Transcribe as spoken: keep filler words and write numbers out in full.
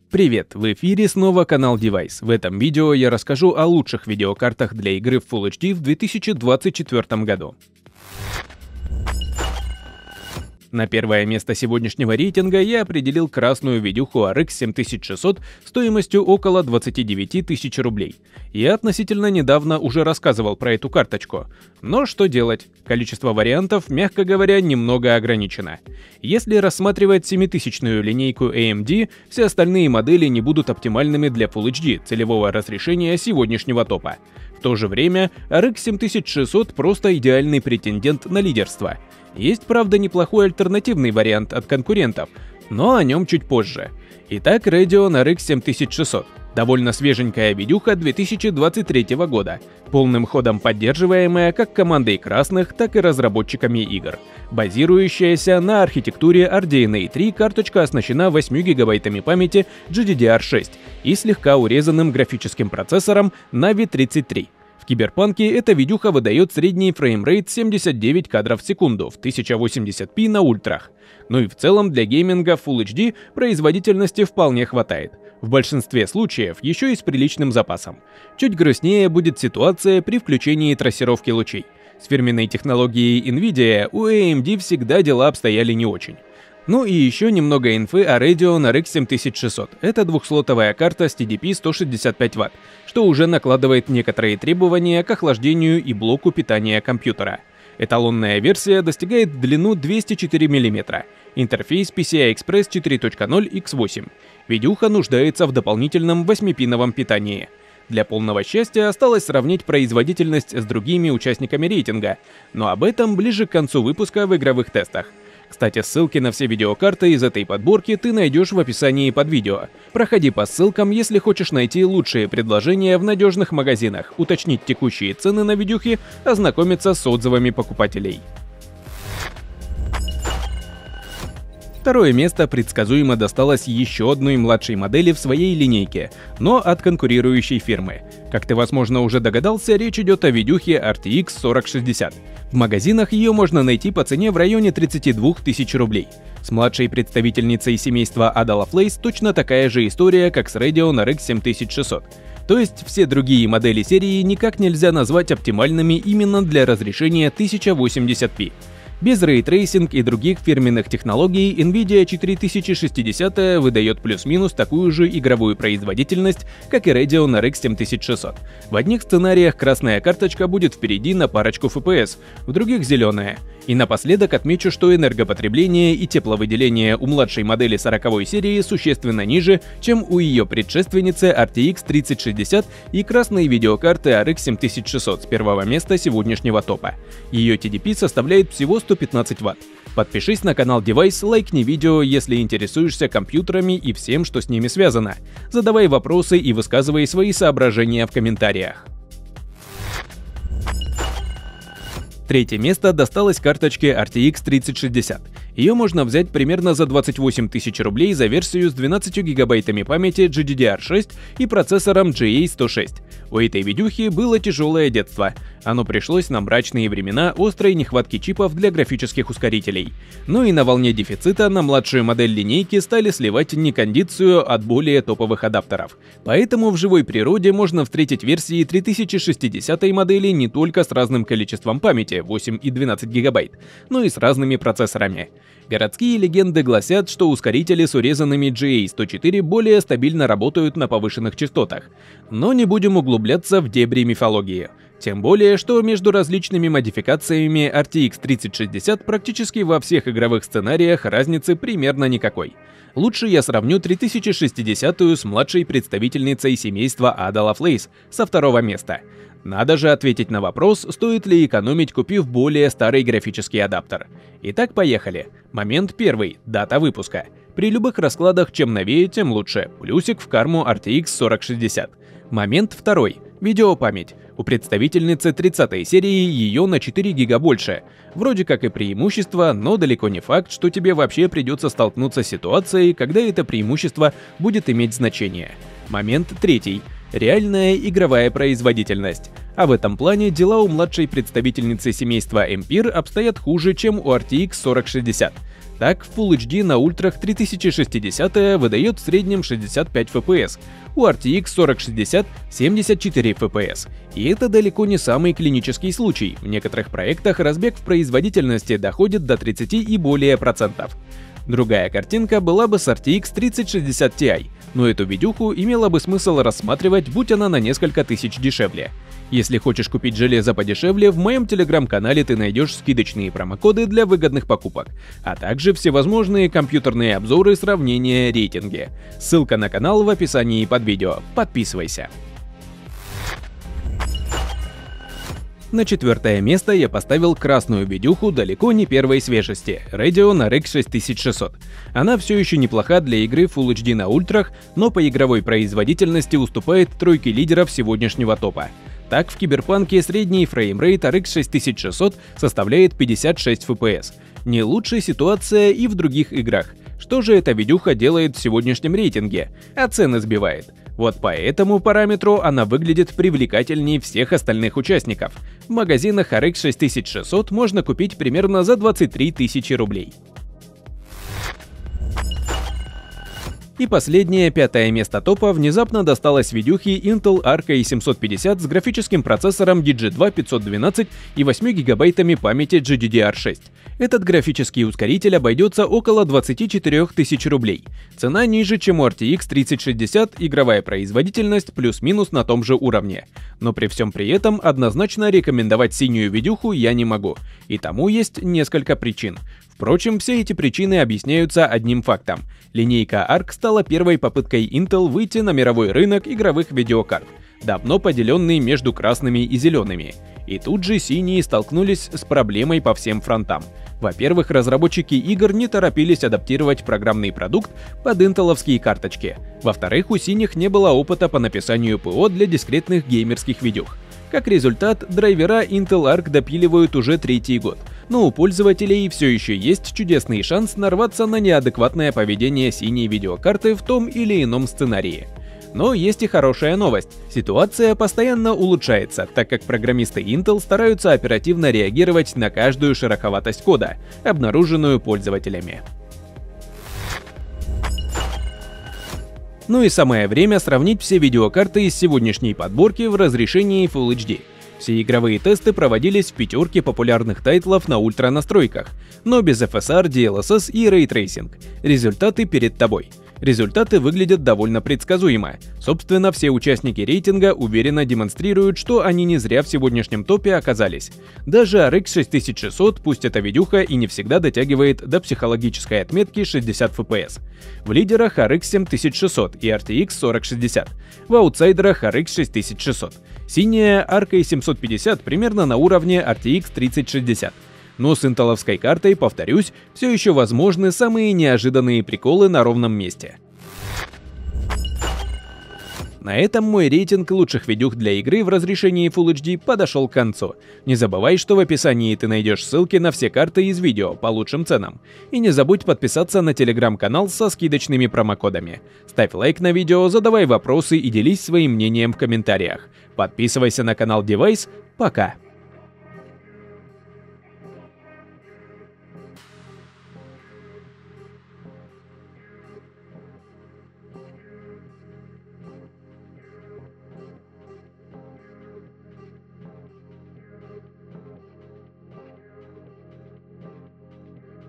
Привет, в эфире снова канал Device. В этом видео я расскажу о лучших видеокартах для игры в Full эйч ди в две тысячи двадцать четвёртом году. На первое место сегодняшнего рейтинга я определил красную видюху ар икс семь тысяч шестьсот стоимостью около двадцати девяти тысяч рублей. Я относительно недавно уже рассказывал про эту карточку. Но что делать? Количество вариантов, мягко говоря, немного ограничено. Если рассматривать семитысячную линейку эй эм ди, все остальные модели не будут оптимальными для Full эйч ди целевого разрешения сегодняшнего топа. В то же время ар икс семь тысяч шестьсот просто идеальный претендент на лидерство. Есть, правда, неплохой альтернативный вариант от конкурентов, но о нем чуть позже. Итак, Radeon ар икс семь тысяч шестьсот. Довольно свеженькая видюха две тысячи двадцать третьего года, полным ходом поддерживаемая как командой красных, так и разработчиками игр. Базирующаяся на архитектуре ар ди эн эй три, карточка оснащена восьмью гигабайтами памяти джи ди ди ар шесть и слегка урезанным графическим процессором Navi тридцать три. В Киберпанке эта видюха выдает средний фреймрейт семьдесят девять кадров в секунду в тысяча восемьдесят пи на ультрах. Ну и в целом для гейминга Full эйч ди производительности вполне хватает. В большинстве случаев еще и с приличным запасом. Чуть грустнее будет ситуация при включении трассировки лучей. С фирменной технологией NVIDIA у эй эм ди всегда дела обстояли не очень. Ну и еще немного инфы о Radeon ар икс семь тысяч шестьсот. Это двухслотовая карта с ти ди пи сто шестьдесят пять ватт, что уже накладывает некоторые требования к охлаждению и блоку питания компьютера. Эталонная версия достигает длину двести четыре миллиметра. Интерфейс пи си ай Express четыре точка ноль икс восемь. Видюха нуждается в дополнительном восьмипиновом питании. Для полного счастья осталось сравнить производительность с другими участниками рейтинга, но об этом ближе к концу выпуска в игровых тестах. Кстати, ссылки на все видеокарты из этой подборки ты найдешь в описании под видео. Проходи по ссылкам, если хочешь найти лучшие предложения в надежных магазинах, уточнить текущие цены на видюхи, ознакомиться с отзывами покупателей. Второе место предсказуемо досталось еще одной младшей модели в своей линейке, но от конкурирующей фирмы. Как ты, возможно, уже догадался, речь идет о видюхе ар ти икс сорок шестьдесят. В магазинах ее можно найти по цене в районе тридцати двух тысяч рублей. С младшей представительницей семейства Ada Lovelace точно такая же история, как с Radeon ар икс семь тысяч шестьсот. То есть все другие модели серии никак нельзя назвать оптимальными именно для разрешения тысяча восемьдесят пи. Без рейтрейсинг и других фирменных технологий NVIDIA четыре тысячи шестьдесят выдает плюс-минус такую же игровую производительность, как и Radeon ар икс семь тысяч шестьсот. В одних сценариях красная карточка будет впереди на парочку эф пи эс, в других зеленая. И напоследок отмечу, что энергопотребление и тепловыделение у младшей модели сороковой серии существенно ниже, чем у ее предшественницы ар ти икс тридцать шестьдесят и красной видеокарты ар икс семь тысяч шестьсот с первого места сегодняшнего топа. Ее ти ди пи составляет всего сто пятнадцать ватт. Подпишись на канал Device, лайкни видео, если интересуешься компьютерами и всем, что с ними связано. Задавай вопросы и высказывай свои соображения в комментариях. Третье место досталось карточке ар ти икс тридцать шестьдесят. Ее можно взять примерно за двадцать восемь тысяч рублей за версию с двенадцатью гигабайтами памяти джи ди ди ар шесть и процессором джи эй сто шесть. У этой видюхи было тяжелое детство. Оно пришлось на мрачные времена острой нехватки чипов для графических ускорителей. Ну и на волне дефицита на младшую модель линейки стали сливать некондицию от более топовых адаптеров. Поэтому в живой природе можно встретить версии три тысячи шестидесятой модели не только с разным количеством памяти восемь и двенадцать гигабайт, но и с разными процессорами. Городские легенды гласят, что ускорители с урезанными джи эй сто четыре более стабильно работают на повышенных частотах. Но не будем углубляться в дебри мифологии. Тем более, что между различными модификациями ар ти икс тридцать шестьдесят практически во всех игровых сценариях разницы примерно никакой. Лучше я сравню три тысячи шестидесятую с младшей представительницей семейства Ada Lovelace со второго места. Надо же ответить на вопрос, стоит ли экономить, купив более старый графический адаптер. Итак, поехали. Момент первый. Дата выпуска. При любых раскладах чем новее, тем лучше. Плюсик в карму ар ти икс сорок шестьдесят. Момент второй. Видеопамять. У представительницы тридцатой серии ее на четыре гига больше. Вроде как и преимущество, но далеко не факт, что тебе вообще придется столкнуться с ситуацией, когда это преимущество будет иметь значение. Момент третий. Реальная игровая производительность. А в этом плане дела у младшей представительницы семейства Ampere обстоят хуже, чем у ар ти икс сорок шестьдесят. Так, в Full эйч ди на ультрах тридцать шестьдесят выдает в среднем шестьдесят пять эф пи эс, у ар ти икс сорок шестьдесят семьдесят четыре эф пи эс. И это далеко не самый клинический случай. В некоторых проектах разбег в производительности доходит до тридцати и более процентов. Другая картинка была бы с ар ти икс тридцать шестьдесят ти, но эту видюху имело бы смысл рассматривать, будь она на несколько тысяч дешевле. Если хочешь купить железо подешевле, в моем телеграм-канале ты найдешь скидочные промокоды для выгодных покупок, а также всевозможные компьютерные обзоры, сравнения, рейтинги. Ссылка на канал в описании под видео. Подписывайся. На четвертое место я поставил красную видюху далеко не первой свежести – Radeon ар икс шесть тысяч шестьсот. Она все еще неплоха для игры Full эйч ди на ультрах, но по игровой производительности уступает тройке лидеров сегодняшнего топа. Так, в Киберпанке средний фреймрейт ар икс шесть тысяч шестьсот составляет пятьдесят шесть эф пи эс. Не лучшая ситуация и в других играх. Что же эта видюха делает в сегодняшнем рейтинге? А цены сбивает. Вот по этому параметру она выглядит привлекательнее всех остальных участников. В магазинах ар икс шесть тысяч шестьсот можно купить примерно за двадцать три тысячи рублей. И последнее, пятое место топа, внезапно досталось видюхе Intel Arc эй семьсот пятьдесят с графическим процессором ди джи два пятьсот двенадцать и восьмью гигабайтами памяти джи ди ди ар шесть. Этот графический ускоритель обойдется около двадцати четырёх тысяч рублей. Цена ниже, чем у ар ти икс тридцать шестьдесят, игровая производительность плюс-минус на том же уровне. Но при всем при этом однозначно рекомендовать синюю видюху я не могу. И тому есть несколько причин. Впрочем, все эти причины объясняются одним фактом. Линейка Arc стала первой попыткой Intel выйти на мировой рынок игровых видеокарт, давно поделенный между красными и зелеными. И тут же синие столкнулись с проблемой по всем фронтам. Во-первых, разработчики игр не торопились адаптировать программный продукт под интеловские карточки. Во-вторых, у синих не было опыта по написанию ПО для дискретных геймерских видюх. Как результат, драйвера Intel Arc допиливают уже третий год, но у пользователей все еще есть чудесный шанс нарваться на неадекватное поведение синей видеокарты в том или ином сценарии. Но есть и хорошая новость. Ситуация постоянно улучшается, так как программисты Intel стараются оперативно реагировать на каждую шероховатость кода, обнаруженную пользователями. Ну и самое время сравнить все видеокарты из сегодняшней подборки в разрешении Full эйч ди. Все игровые тесты проводились в пятерке популярных тайтлов на ультра настройках, но без эф эс ар, ди эл эс эс и Ray Tracing. Результаты перед тобой. Результаты выглядят довольно предсказуемо. Собственно, все участники рейтинга уверенно демонстрируют, что они не зря в сегодняшнем топе оказались. Даже ар икс шесть тысяч шестьсот, пусть эта видюха и не всегда дотягивает до психологической отметки шестьдесят эф пи эс. В лидерах ар икс семь тысяч шестьсот и ар ти икс сорок шестьдесят. В аутсайдерах ар икс шесть тысяч шестьсот. Синяя Arc эй семьсот пятьдесят примерно на уровне ар ти икс тридцать шестьдесят. Но с интеловской картой, повторюсь, все еще возможны самые неожиданные приколы на ровном месте. На этом мой рейтинг лучших видюх для игры в разрешении Full эйч ди подошел к концу. Не забывай, что в описании ты найдешь ссылки на все карты из видео по лучшим ценам. И не забудь подписаться на телеграм-канал со скидочными промокодами. Ставь лайк на видео, задавай вопросы и делись своим мнением в комментариях. Подписывайся на канал Девайс. Пока!